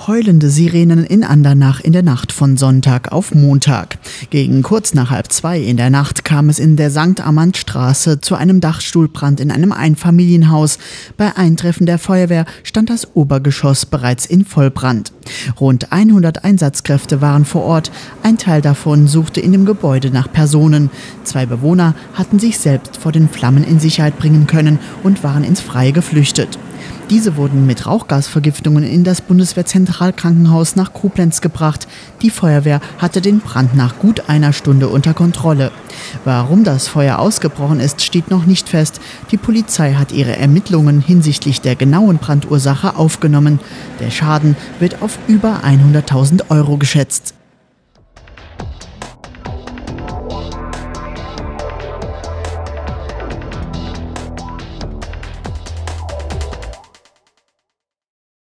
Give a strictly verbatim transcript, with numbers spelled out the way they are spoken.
Heulende Sirenen in Andernach in der Nacht von Sonntag auf Montag. Gegen kurz nach halb zwei in der Nacht kam es in der Sankt Amand-Straße zu einem Dachstuhlbrand in einem Einfamilienhaus. Bei Eintreffen der Feuerwehr stand das Obergeschoss bereits in Vollbrand. Rund hundert Einsatzkräfte waren vor Ort. Ein Teil davon suchte in dem Gebäude nach Personen. Zwei Bewohner hatten sich selbst vor den Flammen in Sicherheit bringen können und waren ins Freie geflüchtet. Diese wurden mit Rauchgasvergiftungen in das Bundeswehrzentralkrankenhaus nach Koblenz gebracht. Die Feuerwehr hatte den Brand nach gut einer Stunde unter Kontrolle. Warum das Feuer ausgebrochen ist, steht noch nicht fest. Die Polizei hat ihre Ermittlungen hinsichtlich der genauen Brandursache aufgenommen. Der Schaden wird auf über hunderttausend Euro geschätzt.